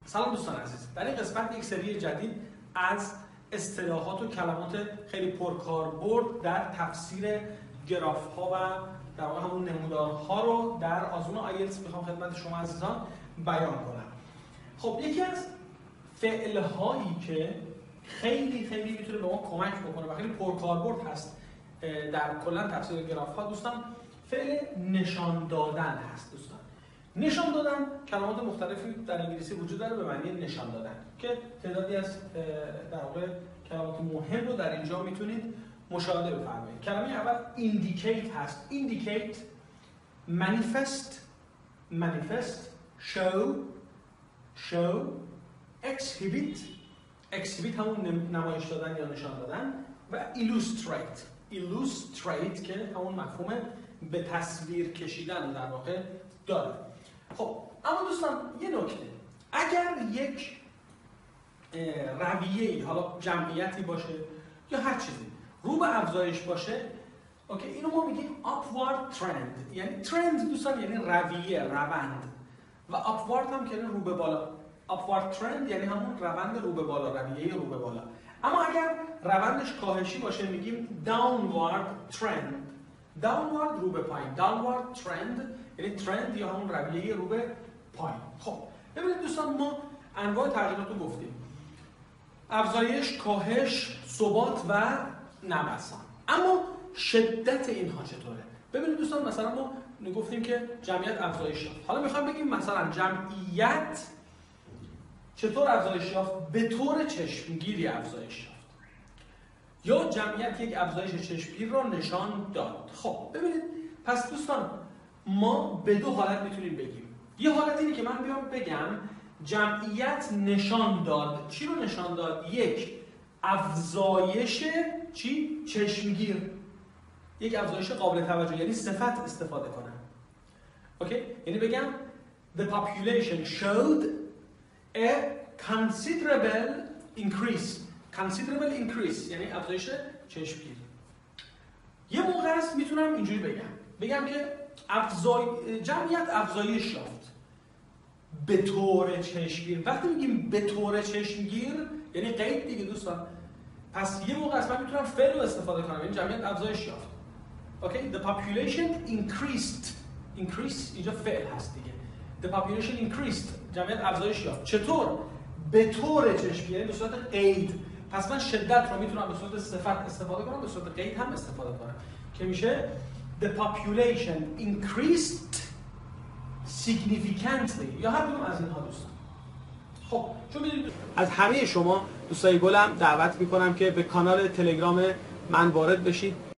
سلام دوستان عزیز، در این قسمت یک سری جدید از اصطلاحات و کلمات خیلی پرکاربرد در تفسیر گراف ها و در واقع همون نمودارها رو در آزمون آیلتس میخوام خدمت شما عزیزان بیان کنم. خب یکی از فعل هایی که خیلی میتونه به ما کمک بکنه و خیلی پرکاربرد هست در کلا تفسیر گراف ها دوستان، فعل نشان دادن هست. دوستان نشان دادن کلمات مختلفی در انگلیسی وجود داره به معنی نشان دادن که تعدادی از در واقع کلمات مهم رو در اینجا میتونید مشاهده بفرمایید. کلمه اول indicate هست. indicate، manifest، show، exhibit همون نمایش دادن یا نشان دادن و illustrate که همون مفهوم به تصویر کشیدن در واقع داره. خب اما دوستان یه نکته، اگر یک رویه‌ای، حالا جمعیتی باشه یا هر چیزی رو به افزایش باشه، اوکی، اینو ما میگیم upward trend. یعنی ترند دوستان یعنی رویه، روند، و upward هم که رو به بالا. upward trend یعنی همون روند رو به بالا، رویه رو به بالا. اما اگر روندش کاهشی باشه میگیم downward trend. downward رو به پایین، downward trend یعنی ترند یا همون رویه رو به پایین. خب ببینید دوستان، ما انواع تغییرات رو گفتیم: افزایش، کاهش، ثبات و نوسان. اما شدت اینها چطوره؟ ببینید دوستان، مثلا ما گفتیم که جمعیت افزایش یافت. حالا میخوام بگیم مثلا جمعیت چطور افزایش یافت؟ به طور چشمگیری افزایش یافت، یا جمعیت یک افزایش چشمگیر را نشان داد. خب ببینید، پس دوستان ما به دو حالت میتونیم بگیم. یه حالت اینه که من بیام بگم جمعیت نشان داد. چی رو نشان داد؟ یک افزایش چشمگیر، یک افزایش قابل توجه، یعنی صفت استفاده کنم. اوکی؟ یعنی بگم the population showed a considerable increase یعنی افزایش چشمگیر. یه موقع هست میتونم اینجوری بگم که جمعیت افزایش یافت به طور چشمگیر. وقتی میگیم به طور چشمگیر یعنی قید دیگه دوستان. پس یه موقع است من میتونم فعل رو استفاده کنم، یعنی جمعیت افزایش یافت. اوکی، the population increased اینجا فعل هست دیگه. the population increased جمعیت افزایش یافت. چطور؟ به طور چشمگیر، یعنی به صورت قید. پس من شدت رو میتونم به صورت صفت استفاده کنم، به صورت قید هم استفاده کنم که میشه the population increased significantly یا هر کدوم از اینها دوستان. خب چون میدونید از همه شما دوستای گلم دعوت میکنم که به کانال تلگرام من وارد بشید